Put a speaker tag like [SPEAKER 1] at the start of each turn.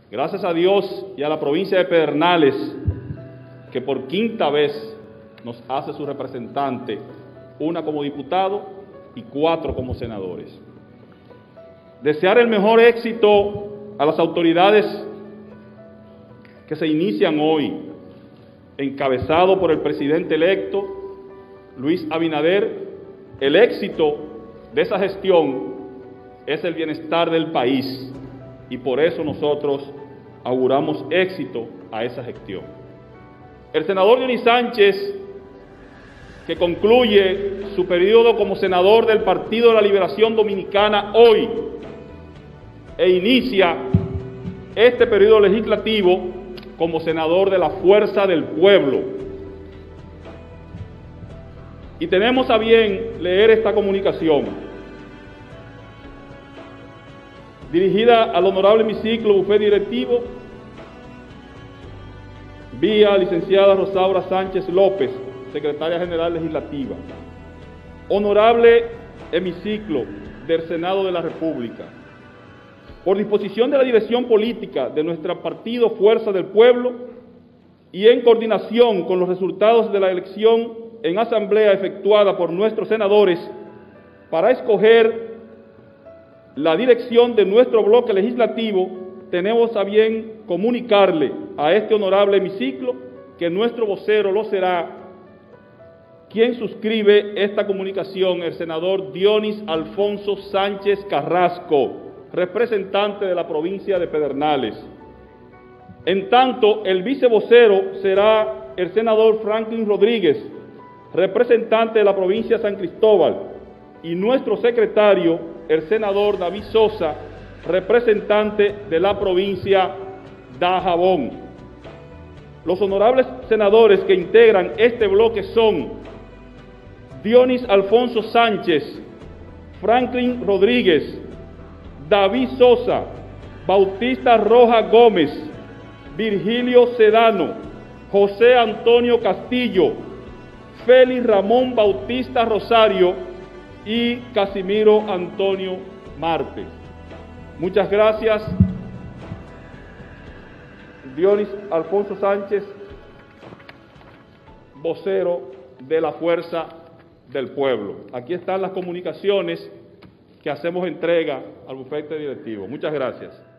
[SPEAKER 1] Gracias a Dios y a la provincia de Pedernales, que por quinta vez nos hace su representante, una como diputado y 4 como senadores. Desear el mejor éxito a las autoridades que se inician hoy, encabezado por el presidente electo, Luis Abinader. El éxito de esa gestión es el bienestar del país y por eso nosotros auguramos éxito a esa gestión. El senador Dionis Sánchez, que concluye su periodo como senador del Partido de la Liberación Dominicana hoy e inicia este periodo legislativo como senador de la Fuerza del Pueblo. Y tenemos a bien leer esta comunicación dirigida al honorable hemiciclo bufete directivo vía licenciada Rosaura Sánchez López, secretaria general legislativa. Honorable hemiciclo del Senado de la República, por disposición de la dirección política de nuestro partido Fuerza del Pueblo y en coordinación con los resultados de la elección en asamblea efectuada por nuestros senadores para escoger la dirección de nuestro bloque legislativo, tenemos a bien comunicarle a este honorable hemiciclo que nuestro vocero lo será quien suscribe esta comunicación, el senador Dionis Alfonso Sánchez Carrasco, representante de la provincia de Pedernales. En tanto, el vicevocero será el senador Franklin Rodríguez, representante de la provincia de San Cristóbal, y nuestro secretario, el senador David Sosa, representante de la provincia de Dajabón. Los honorables senadores que integran este bloque son Dionis Alfonso Sánchez, Franklin Rodríguez, David Sosa, Bautista Roja Gómez, Virgilio Sedano, José Antonio Castillo, Félix Ramón Bautista Rosario y Casimiro Antonio Marte. Muchas gracias, Dionis Alfonso Sánchez, vocero de la Fuerza del Pueblo. Aquí están las comunicaciones que hacemos entrega al bufete directivo. Muchas gracias.